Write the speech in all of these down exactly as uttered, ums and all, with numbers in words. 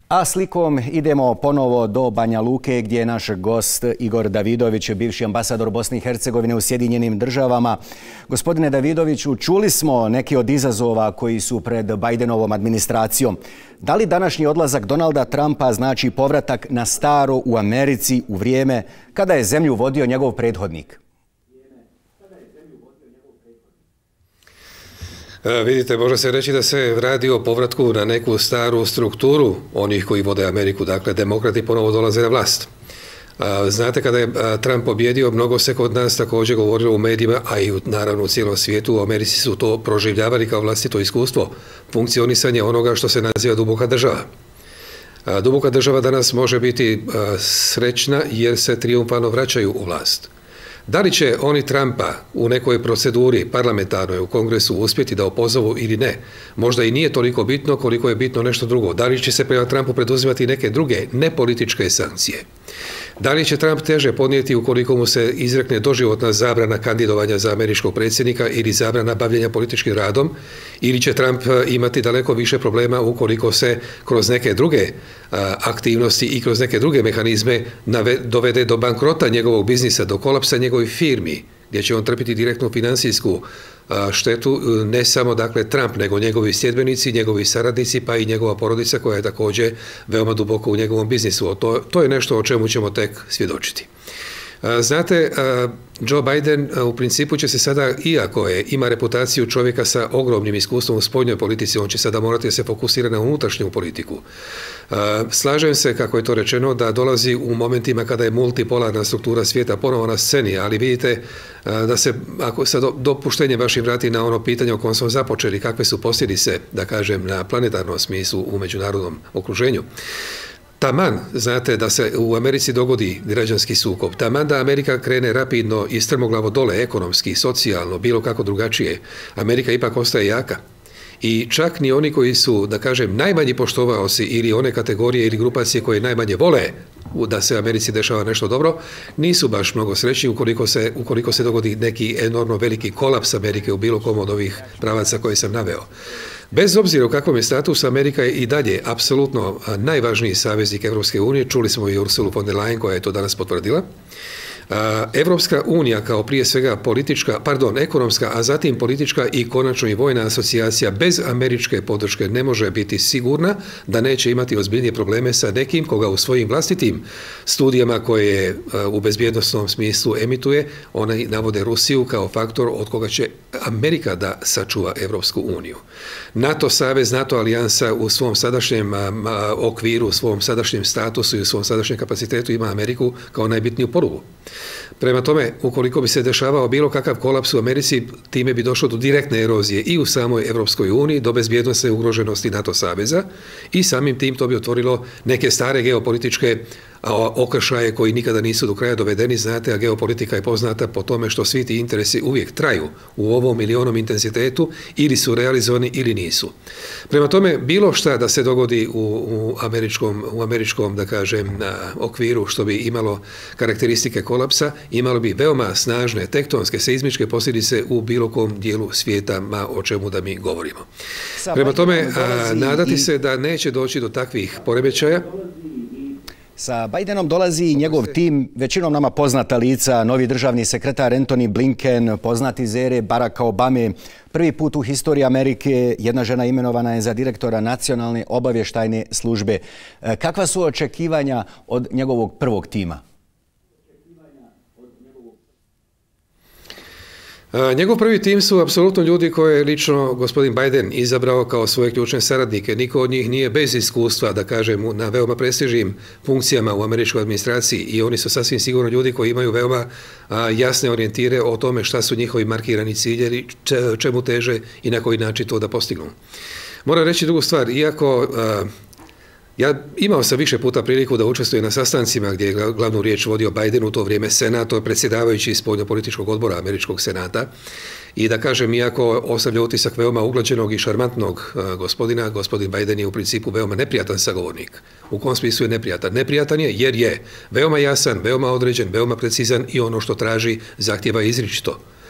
A slikom idemo ponovo do Banja Luke gdje je naš gost Igor Davidović, bivši ambasador Bosne i Hercegovine u Sjedinjenim državama. Gospodine Davidoviću, čuli smo neki od izazova koji su pred Bidenovom administracijom. Da li današnji odlazak Donalda Trumpa znači povratak na staro u Americi u vrijeme kada je zemlju vodio njegov prethodnik? Vidite, može se reći da se radi o povratku na neku staru strukturu onih koji vode Ameriku, dakle demokrati ponovo dolaze na vlast. Znate, kada je Trump pobjedio, mnogo se kod nas također govorilo u medijima, a i naravno u cijelom svijetu, u Americi su to proživljavali kao vlastito iskustvo, funkcionisanje onoga što se naziva duboka država. Duboka država danas može biti srećna jer se trijumfalno vraćaju u vlast. Da li će oni Trumpa u nekoj proceduri parlamentarnoj u Kongresu uspjeti da opozovu ili ne, možda i nije toliko bitno koliko je bitno nešto drugo. Da li će se prema Trumpu preduzimati neke druge nepolitičke sankcije? Da li će Trump teže podnijeti ukoliko mu se izrekne doživotna zabrana kandidovanja za američkog predsjednika ili zabrana bavljenja političkim radom, ili će Trump imati daleko više problema ukoliko se kroz neke druge aktivnosti i kroz neke druge mehanizme dovede do bankrota njegovog biznisa, do kolapsa njegovih firmi, gdje će on trpiti direktnu financijsku štetu, ne samo dakle Trump, nego njegovi sljedbenici, njegovi saradnici, pa i njegova porodica koja je također veoma duboko u njegovom biznisu. To, to je nešto o čemu ćemo tek svjedočiti. Znate, Joe Biden u principu će se sada, iako je, ima reputaciju čovjeka sa ogromnim iskustvom u spoljnoj politici, on će sada morati da se fokusira na unutrašnju politiku. Slažem se, kako je to rečeno, da dolazi u momentima kada je multipolarna struktura svijeta ponovo na sceni, ali vidite da se, ako sa dopuštenjem vašim vrati na ono pitanje o kojem smo započeli, kakve su posljedice, da kažem, na planetarnom smislu u međunarodnom okruženju. Taman, znate, da se u Americi dogodi građanski sukob, taman da Amerika krene rapidno i strmoglavo dole, ekonomski, socijalno, bilo kako drugačije, Amerika ipak ostaje jaka. I čak ni oni koji su, da kažem, najmanji poštovaoci ili one kategorije ili grupacije koje najmanje vole da se Americi dešava nešto dobro, nisu baš mnogo srećni ukoliko se, ukoliko se dogodi neki enormno veliki kolaps Amerike u bilo kom od ovih pravaca koje sam naveo. Bez obzira u kakvom je statusu, Amerika je i dalje apsolutno najvažniji saveznik Evropske unije, čuli smo i Ursulu von der Leyen koja je to danas potvrdila. Evropska unija kao prije svega politička, pardon, ekonomska, a zatim politička i konačno i vojna asocijacija bez američke podrške ne može biti sigurna da neće imati ozbiljnije probleme sa nekim koga u svojim vlastitim studijama koje u bezbjednosnom smislu emituje, ona navode Rusiju kao faktor od koga će Amerika da sačuva Evropsku uniju. NATO savez, NATO alijansa u svom sadašnjem okviru, u svom sadašnjem statusu i u svom sadašnjem kapacitetu ima Ameriku kao najbitniju polugu. Prema tome, ukoliko bi se dešavao bilo kakav kolaps u Americi, time bi došlo do direktne erozije i u samoj Evropskoj uniji, do bezbjednosne ugroženosti NATO saveza i samim tim to bi otvorilo neke stare geopolitičke okršaje koji nikada nisu do kraja dovedeni. Znate, a geopolitika je poznata po tome što svi ti interesi uvijek traju u ovom ili onom intenzitetu, ili su realizovani ili nisu. Prema tome, bilo šta da se dogodi u, u američkom, u američkom, da kažem, okviru što bi imalo karakteristike kolapsa, imalo bi veoma snažne tektonske, seizmičke posljedice u bilo kom dijelu svijeta, ma o čemu da mi govorimo. Prema tome, a, nadati se da neće doći do takvih poremećaja. Sa Bidenom dolazi i njegov tim, većinom nama poznata lica, novi državni sekretar Antony Blinken, poznati iz ere Baracka Obame. Prvi put u historiji Amerike jedna žena imenovana je za direktora Nacionalne obavještajne službe. Kakva su očekivanja od njegovog prvog tima? Njegov prvi tim su apsolutno ljudi koje je lično gospodin Biden izabrao kao svoje ključne saradnike. Niko od njih nije bez iskustva, da kažem, na veoma prestižnim funkcijama u američkoj administraciji i oni su sasvim sigurno ljudi koji imaju veoma jasne orijentire o tome šta su njihovi markirani ciljevi, čemu teže i na koji način to da postignu. Moram reći drugu stvar, iako ja imao sam više puta priliku da učestvujem na sastancima gdje je glavnu riječ vodio Biden u to vrijeme Senat, predsjedavajući spoljnopolitičkog odbora američkog senata, i da kažem, iako ostavlja utisak veoma uglađenog i šarmantnog gospodina, gospodin Biden je u principu veoma neprijatan sagovornik. U kom smislu je neprijatan? Neprijatan je jer je veoma jasan, veoma određen, veoma precizan i ono što traži zahtjeva izričito.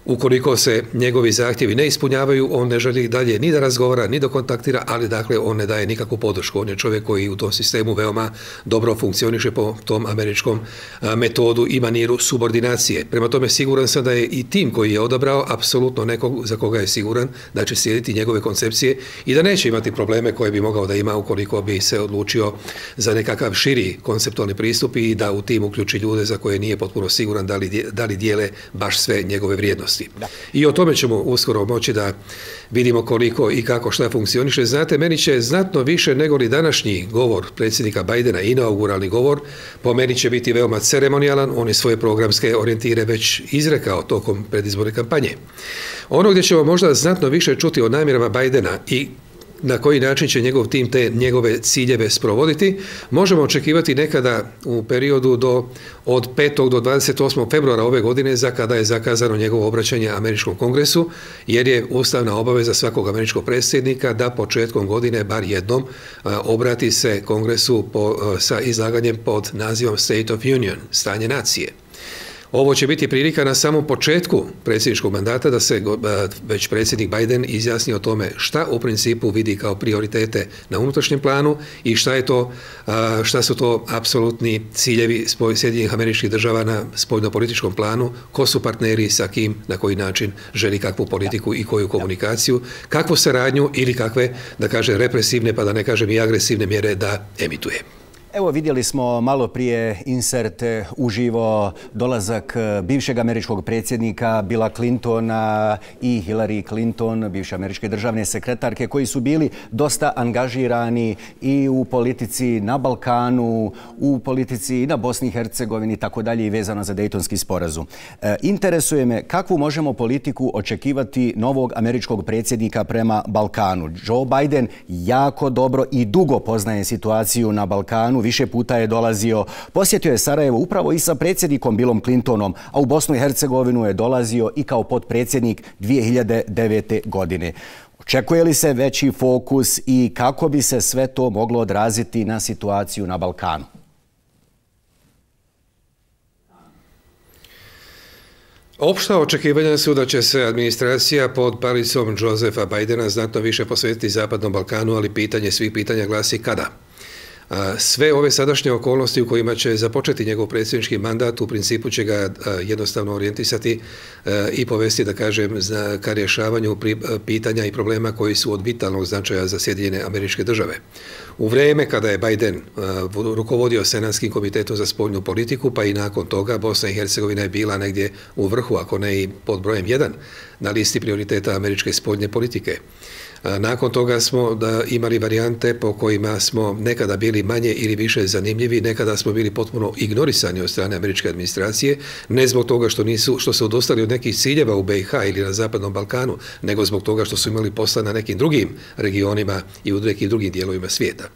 Ukoliko se njegovi zahtjevi ne ispunjavaju, on ne želi dalje ni da razgovara, ni da kontaktira, ali dakle on ne daje nikakvu podršku. On je čovjek koji u tom sistemu veoma dobro funkcioniše po tom američkom metodu i maniru subordinacije. Prema tome siguran sam da je i tim koji je odabrao apsolutno nekog za koga je siguran da će slijediti njegove koncepcije i da neće imati probleme koje bi mogao da ima ukoliko bi se odlučio za nekakav širi konceptualni pristup i da u tim uključi ljude za koje nije potpuno siguran da li, da li dijele baš sve njegove vrijednosti. Da. I o tome ćemo uskoro moći da vidimo koliko i kako šta funkcioniše. Znate, meni će znatno više nego li današnji govor predsjednika Bajdena, inauguralni govor, po meni će biti veoma ceremonijalan. On je svoje programske orijentire već izrekao tokom predizborne kampanje. Ono gdje ćemo možda znatno više čuti o namjerama Bajdena i na koji način će njegov tim te njegove ciljeve sprovoditi, možemo očekivati nekada u periodu do, od petog do dvadeset osmog februara ove godine, za kada je zakazano njegovo obraćanje Američkom kongresu, jer je ustavna obaveza svakog američkog predsjednika da početkom godine bar jednom a, obrati se kongresu po, a, sa izlaganjem pod nazivom State of Union, stanje nacije. Ovo će biti prilika na samom početku predsjedničkog mandata da se već predsjednik Biden izjasni o tome šta u principu vidi kao prioritete na unutrašnjem planu i šta je to, šta su to apsolutni ciljevi Sjedinjenih Američkih Država na spoljnopolitičkom planu, ko su partneri, sa kim, na koji način želi kakvu politiku i koju komunikaciju, kakvu saradnju ili kakve, da kaže, represivne, pa da ne kažem i agresivne mjere da emituje. Evo, vidjeli smo malo prije insert uživo dolazak bivšeg američkog predsjednika Billa Clintona i Hillary Clinton, bivše američke državne sekretarke, koji su bili dosta angažirani i u politici na Balkanu, u politici i na Bosni i Hercegovini, tako dalje, i vezano za Dejtonski sporazum. E, interesuje me kakvu možemo politiku očekivati novog američkog predsjednika prema Balkanu. Joe Biden jako dobro i dugo poznaje situaciju na Balkanu. Više puta je dolazio, posjetio je Sarajevo upravo i sa predsjednikom Billom Clintonom, a u Bosnu i Hercegovinu je dolazio i kao potpredsjednik dvije hiljade devete. godine. Očekuje li se veći fokus i kako bi se sve to moglo odraziti na situaciju na Balkanu? Opšta očekivanja su da će se administracija pod palicom Josepha Bidena znatno više posvetiti Zapadnom Balkanu, ali pitanje svih pitanja glasi kada. Sve ove sadašnje okolnosti u kojima će započeti njegov predsjednički mandat u principu će ga jednostavno orijentisati i povesti, da kažem, ka rješavanju pitanja i problema koji su od vitalnog značaja za Sjedinjene Američke Države. U vrijeme kada je Biden rukovodio Senatskim komitetom za spoljnu politiku, pa i nakon toga Bosna i Hercegovina je bila negdje u vrhu, ako ne i pod brojem jedan, na listi prioriteta američke spoljne politike. Nakon toga smo da imali varijante po kojima smo nekada bili manje ili više zanimljivi, nekada smo bili potpuno ignorisani od strane američke administracije, ne zbog toga što nisu, što su odustali od nekih ciljeva u B i H ili na Zapadnom Balkanu, nego zbog toga što su imali posla na nekim drugim regionima i u nekim drugim dijelovima svijeta.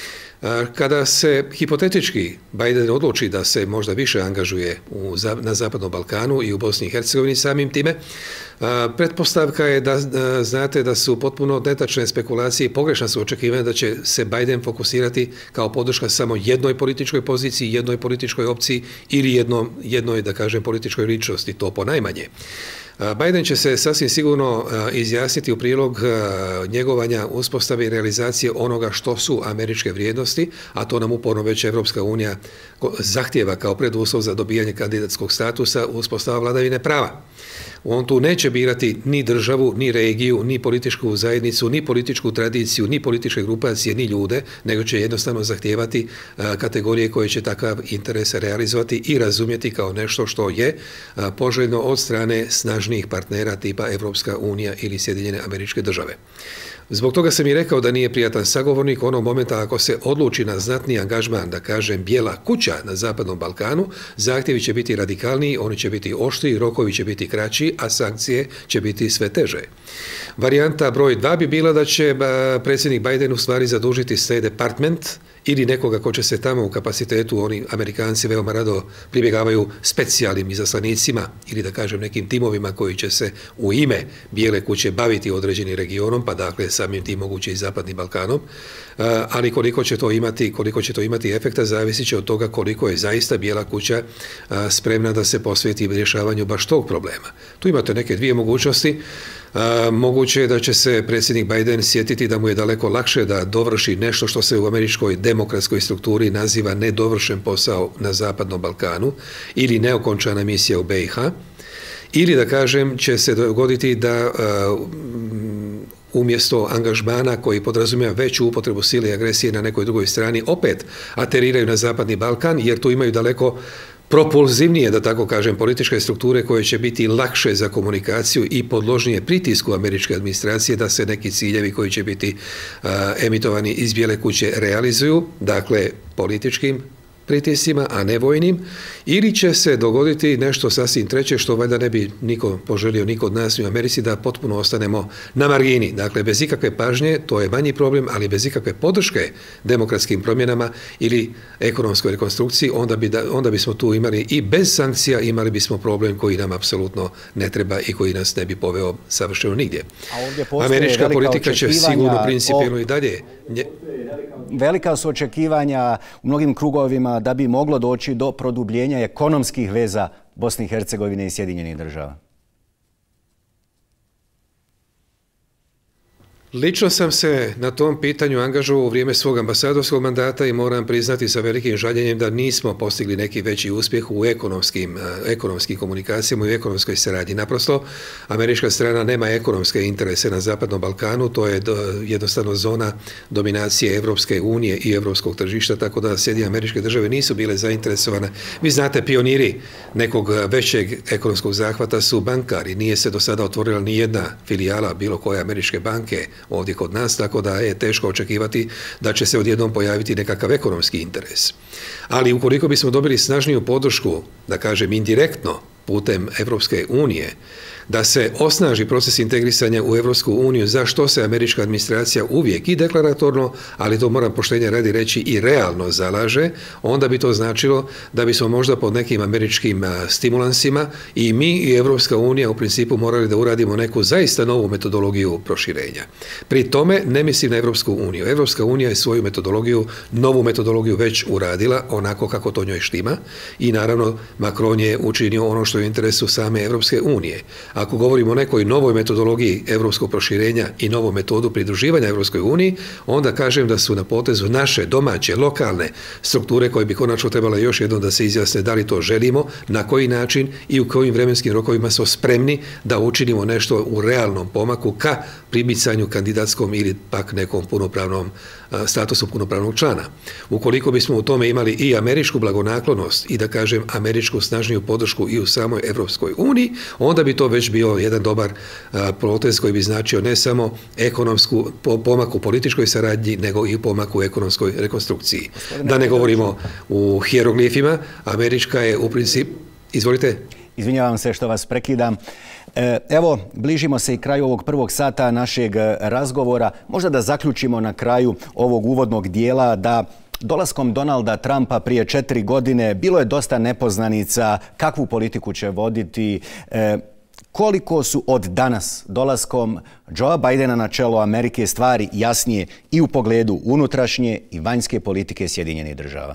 Kada se hipotetički Biden odluči da se možda više angažuje u, na Zapadnom Balkanu i u Bosni i Hercegovini samim time, pretpostavka je da znate da su potpuno netačne spekulacije i pogrešna su očekivanja da će se Biden fokusirati kao podrška samo jednoj političkoj poziciji, jednoj političkoj opciji ili jednom, jednoj, da kažem, političkoj ličnosti, to ponajmanje. Biden će se sasvim sigurno izjasniti u prilog njegovanja uspostave i realizacije onoga što su američke vrijednosti, a to nam uporno već Evropska unija zahtjeva kao preduslov za dobijanje kandidatskog statusa, uspostava vladavine prava. On tu neće birati ni državu, ni regiju, ni političku zajednicu, ni političku tradiciju, ni političke grupacije, ni ljude, nego će jednostavno zahtijevati kategorije koje će takav interes realizovati i razumjeti kao nešto što je poželjno od strane snažnijih partnera tipa Evropska unija ili Sjedinjene Američke Države. Zbog toga sam i rekao da nije prijatan sagovornik onog momenta ako se odluči na znatni angažman, da kažem, bijela kuća na Zapadnom Balkanu, zahtjevi će biti radikalniji, oni će biti oštriji, rokovi će biti kraći, a sankcije će biti sve teže. Varijanta broj dva bi bila da će predsjednik Biden u stvari zadužiti State Department ili nekoga ko će se tamo u kapacitetu, oni Amerikanci veoma rado pribjegavaju specijalnim izaslanicima ili da kažem nekim timovima koji će se u ime Bijele kuće baviti određenim regionom, pa dakle samim tim moguće i Zapadnim Balkanom, ali koliko će to imati, koliko će to imati efekta zavisit će od toga koliko je zaista Bijela kuća spremna da se posveti rješavanju baš tog problema. Tu imate neke dvije mogućnosti. Moguće je da će se predsjednik Biden sjetiti da mu je daleko lakše da dovrši nešto što se u američkoj demokratskoj strukturi naziva nedovršen posao na Zapadnom Balkanu ili neokončana misija u be i ha, ili da kažem će se dogoditi da umjesto angažmana koji podrazumijeva veću upotrebu sile i agresije na nekoj drugoj strani opet ateriraju na Zapadni Balkan, jer tu imaju daleko propulzivnije, da tako kažem, političke strukture koje će biti lakše za komunikaciju i podložnije pritisku američke administracije da se neki ciljevi koji će biti uh, emitovani iz Bijele kuće realizuju, dakle političkim pritiscima, a ne vojnim, ili će se dogoditi nešto sasvim treće što valjda ne bi niko poželio, niko od nas u Americi, da potpuno ostanemo na margini. Dakle, bez ikakve pažnje, to je manji problem, ali bez ikakve podrške demokratskim promjenama ili ekonomskoj rekonstrukciji, onda, bi da, onda bismo tu imali i bez sankcija imali bismo problem koji nam apsolutno ne treba i koji nas ne bi poveo savršeno nigdje. Američka politika će sigurno principijelno i dalje... Nje... Velika su očekivanja u mnogim krugovima da bi moglo doći do produbljenja ekonomskih veza Bosne i Hercegovine i Sjedinjenih Država. Lično sam se na tom pitanju angažovao u vrijeme svog ambasadorskog mandata i moram priznati sa velikim žaljenjem da nismo postigli neki veći uspjeh u ekonomskim, ekonomskim komunikacijama i u ekonomskoj saradnji. Naprosto, američka strana nema ekonomske interese na Zapadnom Balkanu, to je do, jednostavno zona dominacije Evropske unije i evropskog tržišta, tako da Sjedinjene Američke Države nisu bile zainteresovane. Vi znate, pioniri nekog većeg ekonomskog zahvata su bankari. Nije se do sada otvorila ni jedna filijala bilo koje američke banke ovdje kod nas, tako da je teško očekivati da će se odjednom pojaviti nekakav ekonomski interes. Ali ukoliko bismo dobili snažniju podršku, da kažem indirektno, putem Evropske unije, da se osnaži proces integrisanja u Evropsku uniju, za što se američka administracija uvijek i deklaratorno, ali to moram poštenje radi reći i realno zalaže, onda bi to značilo da bismo možda pod nekim američkim stimulansima i mi i Evropska unija u principu morali da uradimo neku zaista novu metodologiju proširenja. Pri tome ne mislim na Evropsku uniju. Evropska unija je svoju metodologiju, novu metodologiju već uradila onako kako to njoj štima i naravno Macron je učinio ono što je u interesu same Evropske unije. Ako govorimo o nekoj novoj metodologiji evropskog proširenja i novom metodu pridruživanja Evropskoj uniji, onda kažem da su na potezu naše domaće, lokalne strukture koje bi konačno trebale još jednom da se izjasne da li to želimo, na koji način i u kojim vremenskim rokovima smo spremni da učinimo nešto u realnom pomaku ka primicanju kandidatskom ili pak nekom punopravnom statusu punopravnog člana. Ukoliko bismo u tome imali i američku blagonaklonost i da kažem američku snažniju podršku i u samoj Evropskoj uniji, onda bi to već bio jedan dobar potez koji bi značio ne samo ekonomsku pomak u političkoj saradnji, nego i pomak u ekonomskoj rekonstrukciji. Da ne govorimo u hieroglifima, američka je u principu... Izvolite. Izvinjavam se što vas prekidam. Evo, bližimo se i kraju ovog prvog sata našeg razgovora. Možda da zaključimo na kraju ovog uvodnog dijela da dolaskom Donalda Trumpa prije četiri godine bilo je dosta nepoznanica kakvu politiku će voditi. Koliko su od danas dolaskom Joea Bidena na čelo Amerike stvari jasnije i u pogledu unutrašnje i vanjske politike Sjedinjenih Država?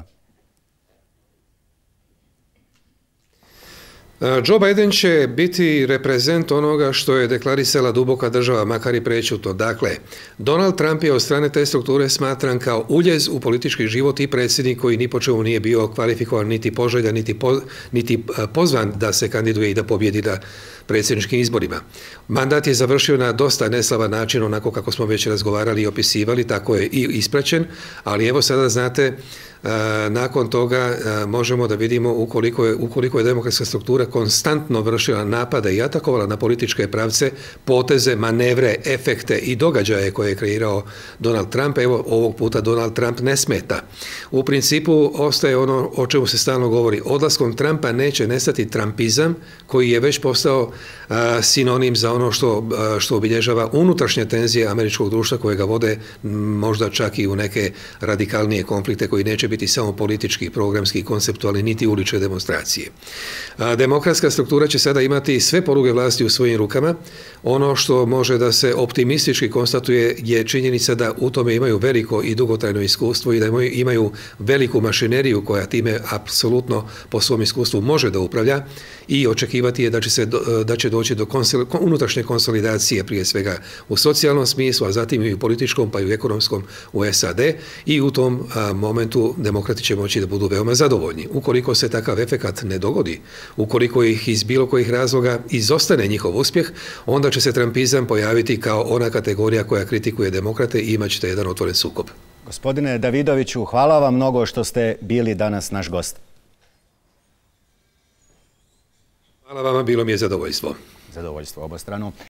Joe Biden će biti reprezent onoga što je deklarisala duboka država, makar i prečutno. Dakle, Donald Trump je od strane te strukture smatran kao uljez u politički život i predsjednik koji ni po čemu nije bio kvalifikovan, niti poželjan, niti, po, niti pozvan da se kandiduje i da pobjedi na predsjedničkim izborima. Mandat je završio na dosta neslavan način, onako kako smo već razgovarali i opisivali, tako je i ispraćen, ali evo sada znate, nakon toga možemo da vidimo ukoliko je, ukoliko je demokratska struktura konstantno vršila napade i atakovala na političke pravce, poteze, manevre, efekte i događaje koje je kreirao Donald Trump. Evo, ovog puta Donald Trump ne smeta. U principu ostaje ono o čemu se stalno govori. Odlaskom Trumpa neće nestati trumpizam koji je već postao a, sinonim za ono što, a, što obilježava unutrašnje tenzije američkog društva koje ga vode možda čak i u neke radikalnije konflikte koji neće biti samo politički, programski, konceptualni, niti ulične demonstracije. A, demokratska struktura će sada imati sve poluge vlasti u svojim rukama. Ono što može da se optimistički konstatuje je činjenica da u tome imaju veliko i dugotrajno iskustvo i da imaju veliku mašineriju koja time apsolutno po svom iskustvu može da upravlja i očekivati je da će, se, da će doći do konsol, unutrašnje konsolidacije prije svega u socijalnom smislu, a zatim i u političkom pa i u ekonomskom u S A D i u tom a, momentu demokrati će moći da budu veoma zadovoljni. Ukoliko se takav efekat ne dogodi, ukoliko ih iz bilo kojih razloga izostane njihov uspjeh, onda će se trumpizam pojaviti kao ona kategorija koja kritikuje demokrate i imat ćete jedan otvoren sukob. Gospodine Davidoviću, hvala vam mnogo što ste bili danas naš gost. Hvala vama, bilo mi je zadovoljstvo. Zadovoljstvo obostrano.